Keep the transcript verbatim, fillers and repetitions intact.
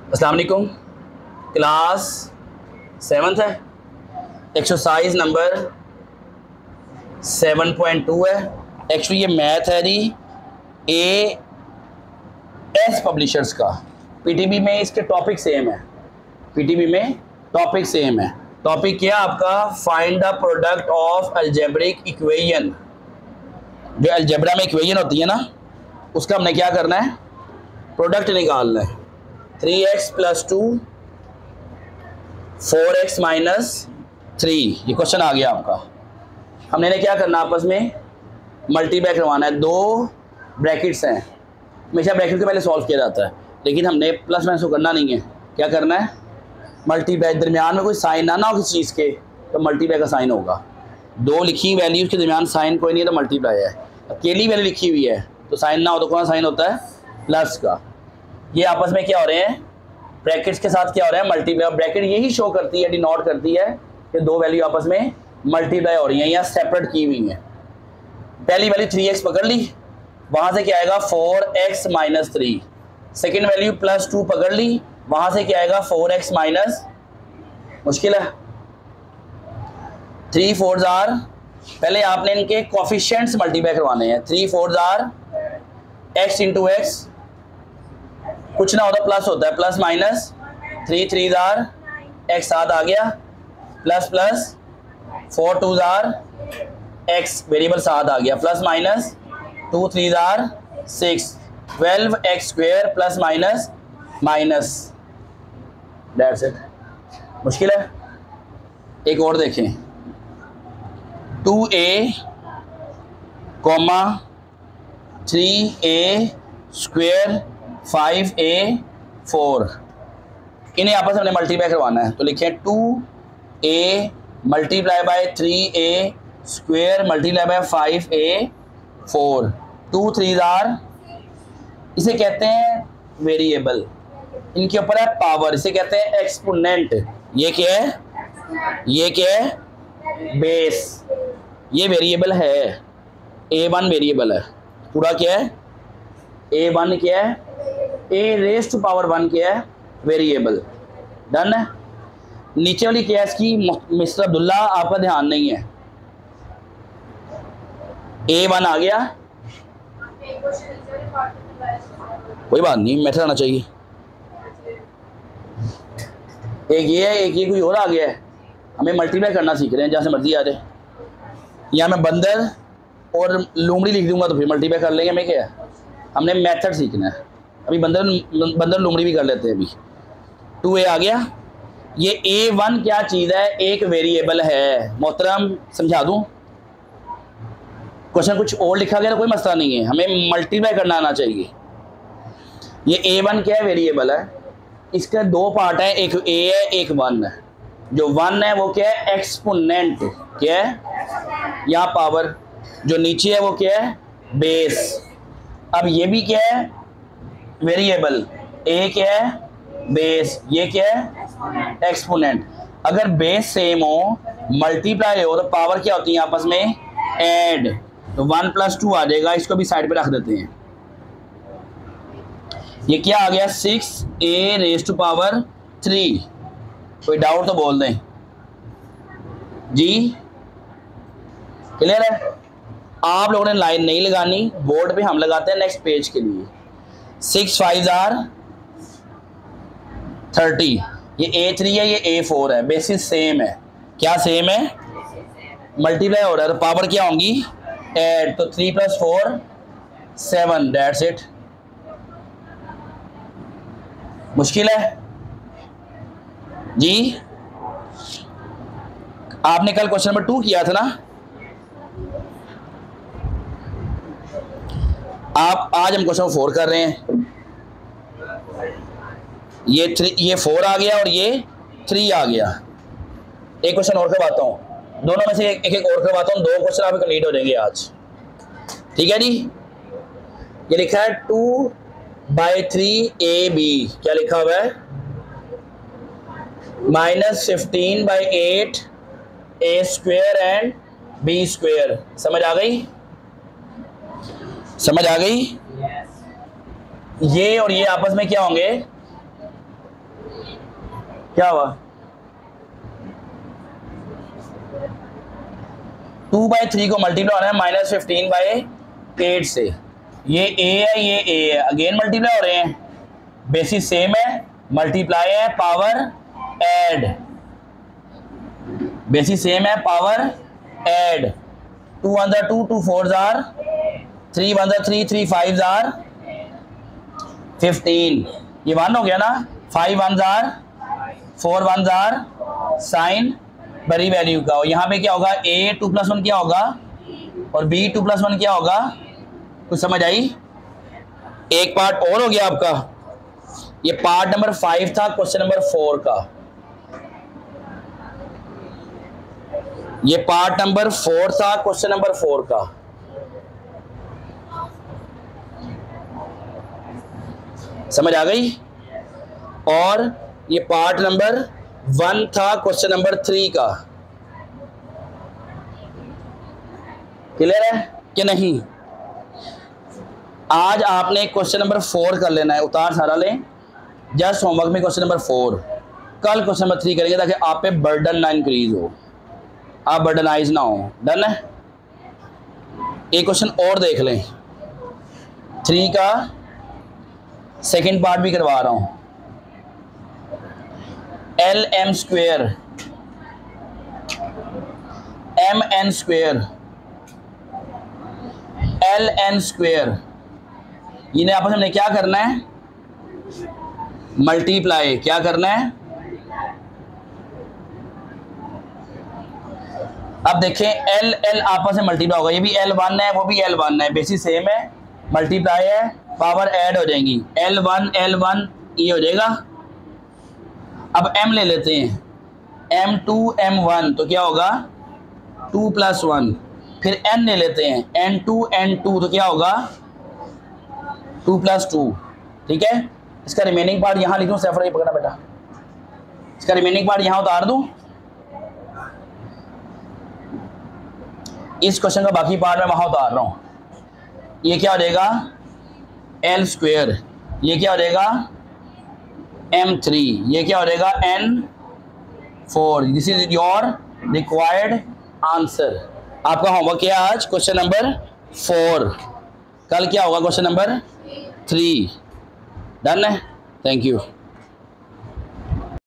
अस्सलाम वालेकुम। Class seventh है, exercise number seven point two है। एक्चुअली ये मैथ है जी ए एस पब्लिशर्स का। पीटीबी में इसके टॉपिक सेम है, पीटीबी में टॉपिक सेम है। टॉपिक क्या आपका? Find the product of algebraic equation. जो अलजेब्रा में इक्वेशन होती है ना, उसका हमने क्या करना है? प्रोडक्ट निकालना है। Three x plus two four x minus three, ये क्वेश्चन आ गया आपका। हमने क्या करना, आपस में मल्टीप्लाई करवाना है। दो ब्रैकेट्स हैं, हमेशा ब्रैकेट के पहले सॉल्व किया जाता है, लेकिन हमने प्लस माइनस को करना नहीं है। क्या करना है? मल्टीप्लाई। दरमियान में कोई साइन ना ना हो किसी चीज़ के, तो मल्टीप्लाई का साइन होगा। दो लिखी वैल्यूज़ के दरमियान साइन कोई नहीं है, तो मल्टीप्लाई है। अकेली वैल्यू लिखी हुई है तो साइन ना हो, तो कौन सा साइन होता है? प्लस का। ये आपस में क्या हो रहे हैं? ब्रैकेट्स के साथ क्या हो रहा है? मल्टीप्लाई। ब्रैकेट यही शो करती है, डिनोट करती है कि दो वैल्यू आपस में मल्टीप्लाई हो रही हैं या सेपरेट की हुई हैं। पहली वैल्यू थ्री एक्स पकड़ ली, वहां से क्या आएगा? Four x minus three. Second value plus two पकड़ ली, वहां से क्या आएगा? फोर एक्स माइनस, मुश्किल है। थ्री फोर जार, पहले आपने इनके कोफिशिएंट्स मल्टीप्लाई करवाने हैं। थ्री फोर जार एक्स इंटू एक्स, कुछ ना होता प्लस होता है, प्लस माइनस। थ्री थ्री जार एक्स साथ आ गया, प्लस प्लस। फोर टू जार एक्स वेरिएबल साथ आ गया, प्लस माइनस। टू थ्री जार six, twelve x square plus minus minus. That's it. मुश्किल है? एक और देखें। Two a comma three a square five a four, इन्हें आपस में हमने मल्टीप्लाई करवाना है। तो लिखें two a multiply by three a square multiply by five a four. Two three जार, इसे कहते हैं वेरिएबल, इनके ऊपर है पावर, इसे कहते हैं एक्सपोनेंट। ये क्या है? ये क्या है? बेस। ये वेरिएबल है, ए वन वेरिएबल है। पूरा क्या है? ए वन क्या है? A raise to power one क्या है? वेरिएबल। डन है। नीचे वाली क्या है इसकी? मिस्टर अब्दुल्ला, आपका ध्यान नहीं है। ए वन आ गया, कोई बात नहीं, मेथड आना चाहिए। एक ये है, एक ये कोई और आ गया है। हमें मल्टीप्लाई करना सीख रहे हैं, जहाँ से मर्जी आ जाए। यहाँ मैं बंदर और लूमड़ी लिख दूंगा तो फिर मल्टीप्लाई कर लेंगे। हमें क्या है? हमने मेथड सीखना है। अभी बंदर बंदर लूमड़ी भी कर लेते हैं। अभी टू ए आ गया। ये ए वन क्या चीज़ है? एक वेरिएबल है। मोहतरम समझा दूं, क्वेश्चन कुछ और लिखा गया तो कोई मसला नहीं है, हमें मल्टीप्लाई करना आना चाहिए। ये ए वन क्या है? वेरिएबल है। इसके दो पार्ट हैं, एक ए है एक वन है। जो वन है वो क्या है? एक्सपोनेंट। क्या है? यहाँ पावर। जो नीचे है वो क्या है? बेस। अब ये भी क्या है? वेरिएबल। ए क्या है? बेस। ये क्या है? एक्सपोनेंट। अगर बेस सेम हो, मल्टीप्लाई हो, तो पावर क्या होती है आपस में? ऐड। तो वन प्लस टू आ जाएगा। इसको भी साइड पे रख देते हैं। ये क्या आ गया? Six a raise to power three. कोई डाउट तो बोल दें जी। क्लियर है? आप लोगों ने लाइन नहीं लगानी, बोर्ड पे हम लगाते हैं नेक्स्ट पेज के लिए। Six five are thirty. ये ए थ्री है, ये ए फोर है। बेसिस सेम है। क्या सेम है? मल्टीप्लाई हो रहा है तो पावर क्या होंगी? ऐड। तो three plus four seven. That's it. मुश्किल है जी? आपने कल क्वेश्चन नंबर टू किया था ना? आप आज हम क्वेश्चन फोर कर रहे हैं। ये थ्री, ये फोर आ गया और ये थ्री आ गया। एक क्वेश्चन और करवाता हूँ, दोनों में से एक एक और करवाता हूँ। दो क्वेश्चन आप कंप्लीट हो जाएंगे आज, ठीक है जी? ये लिखा है two by three a b. क्या लिखा हुआ है? Minus fifteen by eight a square and b square. समझ आ गई? समझ आ गई? ये और ये आपस में क्या होंगे? क्या हुआ, टू बाई थ्री को मल्टीप्लाई हो रहा है माइनस फिफ्टीन बाई एट से, ये ए है ये ए है, अगेन मल्टीप्लाई हो रहे हैं, बेसिस सेम है, मल्टीप्लाई है पावर ऐड, बेसिस सेम है पावर ऐड, टू वन जार टू, टू फोर जार थ्री, वन जार थ्री, थ्री फाइव जार फिफ्टीन, ये वन हो गया ना, फाइव वन जार, फोर वन जार साइन बड़ी वैल्यू का, और यहाँ पे क्या होगा, ए टू प्लस वन क्या होगा और बी टू प्लस वन क्या होगा, कुछ समझ आई। एक पार्ट और हो गया आपका, ये पार्ट नंबर फाइव था क्वेश्चन नंबर फोर का, ये पार्ट नंबर फोर था क्वेश्चन नंबर फोर का, समझ आ गई। और ये पार्ट नंबर वन था क्वेश्चन नंबर थ्री का, क्लियर है कि नहीं। आज आपने क्वेश्चन नंबर फोर कर लेना है, उतार सारा लें, जस्ट होमवर्क में क्वेश्चन नंबर फोर, कल क्वेश्चन नंबर थ्री करेंगे ताकि आप पे बर्डन ना इंक्रीज हो, आप बर्डनाइज ना हो। डन है। एक क्वेश्चन और देख लें, थ्री का सेकंड पार्ट भी करवा रहा हूं, L M square M N square L N square, इन्हें आपस में क्या करना है, मल्टीप्लाई, क्या करना है। अब देखें एल एल आपस में मल्टीप्लाई होगा, ये भी एल वन है वो भी एल वन है, बेसिस सेम है, मल्टीप्लाई है, पावर ऐड हो जाएंगी, एल वन एल वन ये हो जाएगा। अब m ले लेते हैं, एम टू एम वन तो क्या होगा टू प्लस वन, फिर n ले लेते हैं, एन टू एन टू तो क्या होगा टू प्लस टू, ठीक है। इसका रिमेनिंग पार्ट यहाँ लिख दूँ, सेफर ये पकड़ना बेटा, इसका रिमेनिंग पार्ट यहाँ उतार दूँ, इस क्वेश्चन का बाकी पार्ट मैं वहाँ उतार रहा हूँ। ये क्या हो जाएगा एल स्क्वेयर, ये क्या हो जाएगा एम थ्री, ये क्या हो जाएगा N four. This is your required answer. आपका होमवर्क क्या है आज, क्वेश्चन नंबर फोर, कल क्या होगा क्वेश्चन नंबर थ्री। डन है, थैंक यू।